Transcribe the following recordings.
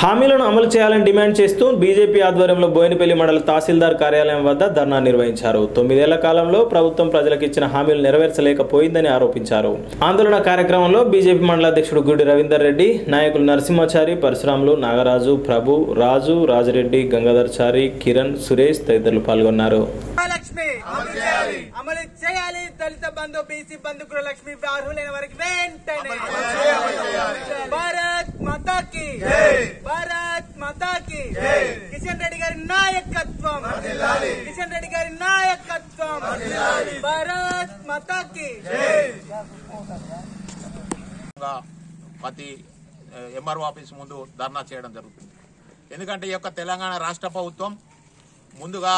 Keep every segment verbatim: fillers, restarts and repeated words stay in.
హామీలను అమలు చేయాలని డిమాండ్ చేస్తూ బీజేపీ ఆధ్వర్యంలో బోయినపల్లి మండల తహసీల్దార్ కార్యాలయం వద్ద ధర్నా నిర్వహించారు. తొమ్మిదేళ్ల కాలంలో ప్రభుత్వం ప్రజలకు ఇచ్చిన హామీలు నెరవేర్చలేకపోయిందని ఆరోపించారు. ఆందోళన కార్యక్రమంలో బీజేపీ మండల అధ్యక్షుడు గుడి రవీందర్ రెడ్డి, నాయకులు నరసింహాచారి, పరశురాములు, నాగరాజు, ప్రభు, రాజు, రాజరెడ్డి, గంగాధర్చారి, కిరణ్, సురేష్ తదితరులు పాల్గొన్నారు. దళిత బంధు, బీసీ బంధు, గృహలక్ష్మి అర్హులైన వారికి వెంటనే భారత్ మాతాకి భారత్ మాతాకి కిషన్ రెడ్డి గారి నాయకత్వం కిషన్ రెడ్డి గారి నాయకత్వం భారత్ మాతాకి. ప్రతి ఎంఆర్ఓ ఆఫీస్ ముందు ధర్నా చేయడం జరుగుతుంది. ఎందుకంటే ఈ యొక్క తెలంగాణ రాష్ట్ర ప్రభుత్వం ముందుగా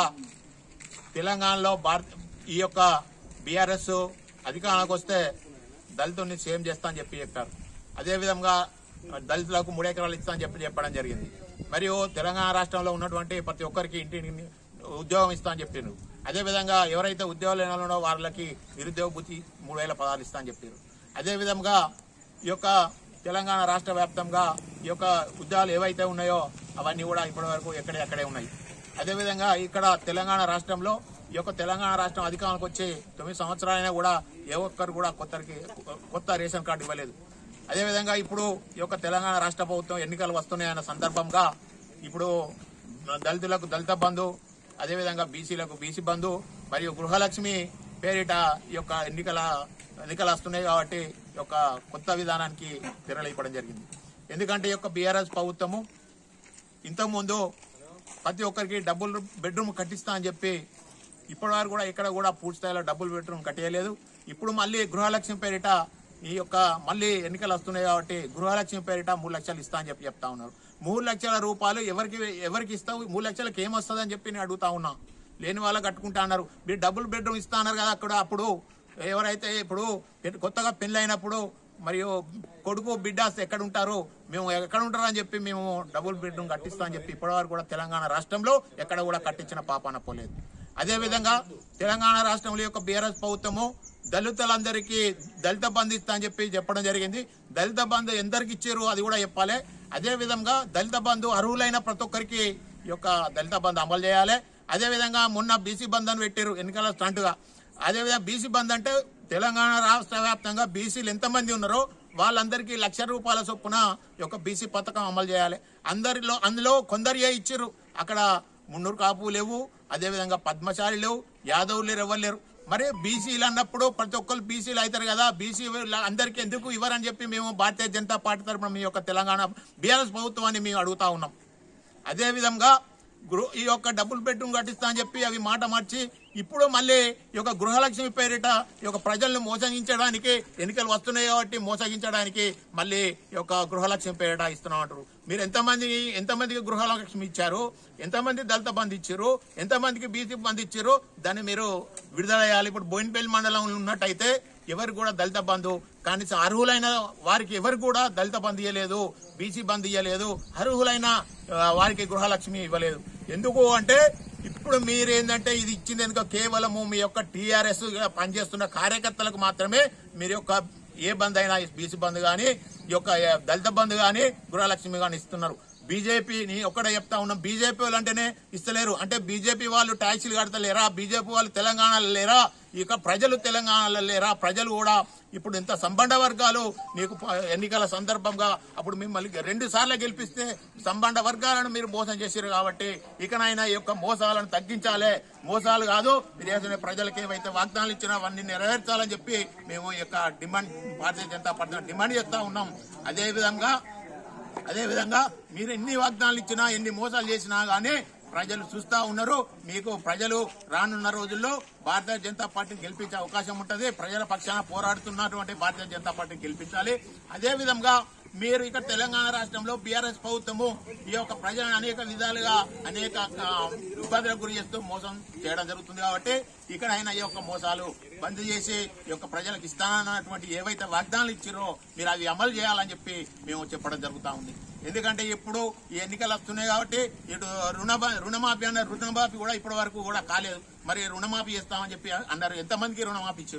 తెలంగాణలో భారత ఈ యొక్క బీఆర్ఎస్ అధికారంలోకి వస్తే దళితుల్ని సేమ్ చేస్తా అని చెప్పి చెప్పారు. అదేవిధంగా దళితులకు మూడు ఎకరాలు ఇస్తా అని చెప్పి చెప్పడం జరిగింది. మరియు తెలంగాణ రాష్ట్రంలో ఉన్నటువంటి ప్రతి ఒక్కరికి ఇంటిని ఉద్యోగం ఇస్తా అని చెప్పారు. అదేవిధంగా ఎవరైతే ఉద్యోగాలు లేనో వాళ్ళకి నిరుద్యోగ భృతి మూడు వేల పదాలు ఇస్తా అని చెప్పారు. అదేవిధంగా ఈ యొక్క తెలంగాణ రాష్ట్ర వ్యాప్తంగా ఈ యొక్క ఉద్యోగాలు ఏవైతే ఉన్నాయో అవన్నీ కూడా ఇప్పటి వరకు ఎక్కడే ఎక్కడే ఉన్నాయి. అదేవిధంగా ఇక్కడ తెలంగాణ రాష్ట్రంలో ఈ యొక్క తెలంగాణ రాష్ట్రం అధికారంలోకి వచ్చి తొమ్మిది సంవత్సరాలైనా కూడా ఏ ఒక్కరు కూడా కొత్తకి కొత్త రేషన్ కార్డు ఇవ్వలేదు. అదేవిధంగా ఇప్పుడు ఈ యొక్క తెలంగాణ రాష్ట్ర ప్రభుత్వం ఎన్నికలు వస్తున్నాయన్న సందర్భంగా ఇప్పుడు దళితులకు దళిత బంధు, అదేవిధంగా బీసీలకు బీసీ బంధు మరియు గృహలక్ష్మి పేరిట ఈ యొక్క ఎన్నికల ఎన్నికలు వస్తున్నాయి కాబట్టి ఈ యొక్క కొత్త విధానానికి తెరలేపడం జరిగింది. ఎందుకంటే ఈ యొక్క బీఆర్ఎస్ ప్రభుత్వము ఇంతకుముందు ప్రతి ఒక్కరికి డబుల్ బెడ్రూమ్ కట్టిస్తా అని చెప్పి ఇప్పటి వరకు కూడా ఇక్కడ కూడా పూర్తి స్థాయిలో డబుల్ బెడ్రూమ్ కట్టేయలేదు. ఇప్పుడు మళ్ళీ గృహలక్ష్మి పేరిట ఈ యొక్క మళ్ళీ ఎన్నికలు వస్తున్నాయి కాబట్టి గృహలక్ష్మి పేరిట మూడు లక్షలు ఇస్తా అని చెప్పి చెప్తా ఉన్నారు. మూడు లక్షల రూపాయలు ఎవరికి ఎవరికి ఇస్తావు, మూడు లక్షలకు ఏమొస్తుంది అని చెప్పి నేను అడుగుతా ఉన్నా. లేని వాళ్ళకి కట్టుకుంటా అన్నారు. మీరు డబుల్ బెడ్రూమ్ ఇస్తా అన్నారు కదా, అక్కడ అప్పుడు ఎవరైతే ఇప్పుడు కొత్తగా పెళ్లి అయినప్పుడు మరియు కొడుకు బిడ్డ ఎక్కడ ఉంటారు, మేము ఎక్కడ ఉంటారు అని చెప్పి మేము డబుల్ బెడ్రూమ్ కట్టిస్తా అని చెప్పి ఇప్పటివరకు కూడా తెలంగాణ రాష్ట్రంలో ఎక్కడ కూడా కట్టించిన పాపాన పోలేదు. అదేవిధంగా తెలంగాణ రాష్ట్రంలో యొక్క బీఆర్ఎస్ ప్రభుత్వము దళితులందరికీ దళిత బంధు ఇస్తా అని చెప్పి చెప్పడం జరిగింది. దళిత బంధు ఎందరికి ఇచ్చారు అది కూడా చెప్పాలి. అదేవిధంగా దళిత బంధు అర్హులైన ప్రతి ఒక్కరికి ఈ యొక్క దళిత బంధు అమలు చేయాలి. అదేవిధంగా మొన్న బీసీ బంధు అని పెట్టారు ఎన్నికల స్టంట్గా. అదేవిధంగా బీసీ బంధు అంటే తెలంగాణ రాష్ట్ర వ్యాప్తంగా బీసీలు ఎంతమంది ఉన్నారో వాళ్ళందరికీ లక్ష రూపాయల చొప్పున ఈ యొక్క బీసీ పథకం అమలు చేయాలి. అందరిలో అందులో కొందరియే ఇచ్చారు. అక్కడ మున్నూరు కాపు లేవు, అదేవిధంగా పద్మశాలి లేవు, యాదవులు లేరు, ఎవరు లేరు. మరి బీసీలు అన్నప్పుడు ప్రతి ఒక్కరు బీసీలు అవుతారు కదా, బీసీ అందరికీ ఎందుకు ఇవ్వరని చెప్పి మేము భారతీయ జనతా పార్టీ తరఫున మీ యొక్క తెలంగాణ బీఆర్ఎస్ ప్రభుత్వాన్ని మేము అడుగుతా ఉన్నాం. అదేవిధంగా గృహ ఈ యొక్క డబుల్ బెడ్రూమ్ కట్టిస్తా అని చెప్పి అవి మాట మార్చి ఇప్పుడు మళ్ళీ ఈ యొక్క గృహలక్ష్మి పేరిట ఈ యొక్క ప్రజలను మోసగించడానికి ఎన్నికలు వస్తున్నాయి కాబట్టి మోసగించడానికి మళ్ళీ ఈ యొక్క గృహలక్ష్మి పేరిట ఇస్తున్నామంటారు. మీరు ఎంతమంది ఎంతమందికి గృహలక్ష్మి ఇచ్చారు, ఎంతమంది దళిత బంధు ఇచ్చారు, ఎంతమందికి బీసీ బంధు ఇచ్చారు, దాన్ని మీరు విడుదల చేయాలి. ఇప్పుడు బోయినపల్లి మండలంలో ఉన్నట్టయితే ఎవరు కూడా దళిత బంధు కనీసం అర్హులైన వారికి ఎవరు కూడా దళిత బంధు ఇవ్వలేదు, బీసీ బంధు ఇవ్వలేదు, అర్హులైన వారికి గృహలక్ష్మి ఇవ్వలేదు. ఎందుకు అంటే ఇప్పుడు మీరేంటంటే ఇది ఇచ్చింది ఎందుకు కేవలము మీ యొక్క టీఆర్ఎస్ పనిచేస్తున్న కార్యకర్తలకు మాత్రమే మీరు యొక్క ఏ బంధు అయినా బీసీ బంధు కానీ ఈ యొక్క దళిత బంధు కానీ గృహలక్ష్మి కానీ ఇస్తున్నారు. బీజేపీని ఒక్కడే చెప్తా ఉన్నాం, బీజేపీ వాళ్ళు అంటేనే ఇస్తలేరు. అంటే బీజేపీ వాళ్ళు ట్యాక్సీలు కడతలేరా, బీజేపీ వాళ్ళు తెలంగాణలో లేరా, ఇక ప్రజలు తెలంగాణలో లేరా? ప్రజలు కూడా ఇప్పుడు ఇంత సంబంధ వర్గాలు నీకు ఎన్నికల సందర్భంగా అప్పుడు మిమ్మల్ని రెండు సార్లు గెలిపిస్తే సంబంధ వర్గాలను మీరు మోసం చేశారు కాబట్టి ఇకనైనా ఈ యొక్క మోసాలను తగ్గించాలి. మోసాలు కాదు, మీరు ప్రజలకు ఏవైతే వాగ్దానాలు ఇచ్చినా అవన్నీ నెరవేర్చాలని చెప్పి మేము ఈ యొక్క demand Bharatiya Janata party demand చేస్తా ఉన్నాం. అదేవిధంగా అదేవిధంగా మీరు ఎన్ని వాగ్దానాలు ఇచ్చినా ఎన్ని మోసాలు చేసినా గానీ ప్రజలు చూస్తా ఉన్నారు. మీకు ప్రజలు రానున్న రోజుల్లో భారతీయ జనతా పార్టీని గెలిపించే అవకాశం ఉంటుంది. ప్రజల పక్షాన పోరాడుతున్నటువంటి భారతీయ జనతా పార్టీని గెలిపించాలి. అదేవిధంగా మీరు ఇక్కడ తెలంగాణ రాష్ట్రంలో బీఆర్ఎస్ ప్రభుత్వము ఈ యొక్క ప్రజలను అనేక విధాలుగా అనేక ఇబ్బందులకు గురి చేస్తూ మోసం చేయడం జరుగుతుంది. కాబట్టి ఇక్కడ అయినా ఈ యొక్క మోసాలు బంద్ చేసి ఈ యొక్క ప్రజలకు ఇస్తానన్నటువంటి ఏవైతే వాగ్దానాలు ఇచ్చారో మీరు అవి అమలు చేయాలని చెప్పి మేము చెప్పడం జరుగుతా ఉంది. ఎందుకంటే ఇప్పుడు ఈ ఎన్నికలు వస్తున్నాయి కాబట్టి ఇటు రుణ రుణమాఫీ అన్న రుణమాఫీ కూడా ఇప్పటి వరకు కూడా కాలేదు. మరి రుణమాఫీ చేస్తామని చెప్పి అన్నారు. ఎంతమందికి రుణమాఫీ ఇచ్చారు?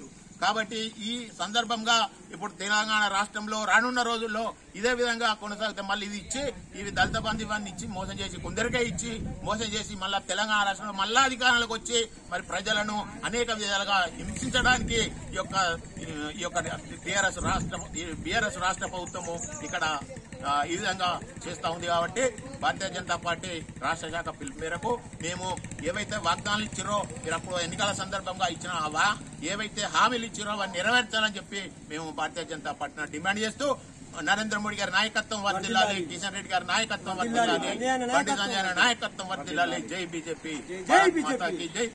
కాబట్టి ఈ సందర్భంగా ఇప్పుడు తెలంగాణ రాష్ట్రంలో రానున్న రోజుల్లో ఇదే విధంగా కొనసాగితే మళ్ళీ ఇది ఇచ్చి ఇవి దళిత బంధు ఇవన్నీ ఇచ్చి మోసం చేసి కొందరికే ఇచ్చి మోసం చేసి మళ్ళా తెలంగాణ రాష్ట్రంలో మళ్ళా అధికారంలోకి వచ్చి మరి ప్రజలను అనేక విధాలుగా హింసించడానికి ఈ యొక్క ఈ యొక్క టీఆర్ఎస్ రాష్ట్ర బీఆర్ఎస్ రాష్ట్ర ప్రభుత్వము ఇక్కడ ఈ విధంగా చేస్తా ఉంది. కాబట్టి భారతీయ జనతా పార్టీ రాష్ట్ర శాఖ పిలుపు మేరకు మేము ఏవైతే వాగ్దానాలు ఇచ్చారో మీరు అప్పుడు ఎన్నికల సందర్భంగా ఇచ్చిన ఏవైతే హామీలు ఇచ్చారో అవన్నీ నెరవేర్చాలని చెప్పి మేము భారతీయ జనతా పార్టీని డిమాండ్ చేస్తూ నరేంద్ర మోడీ గారి నాయకత్వం వర్ధిల్లాలి, కిషన్ రెడ్డి గారి నాయకత్వం వర్ధిల్లాలి, బండి సంజయ్ నాయకత్వం వర్ధిల్లాలి. జై బీజేపీ, జై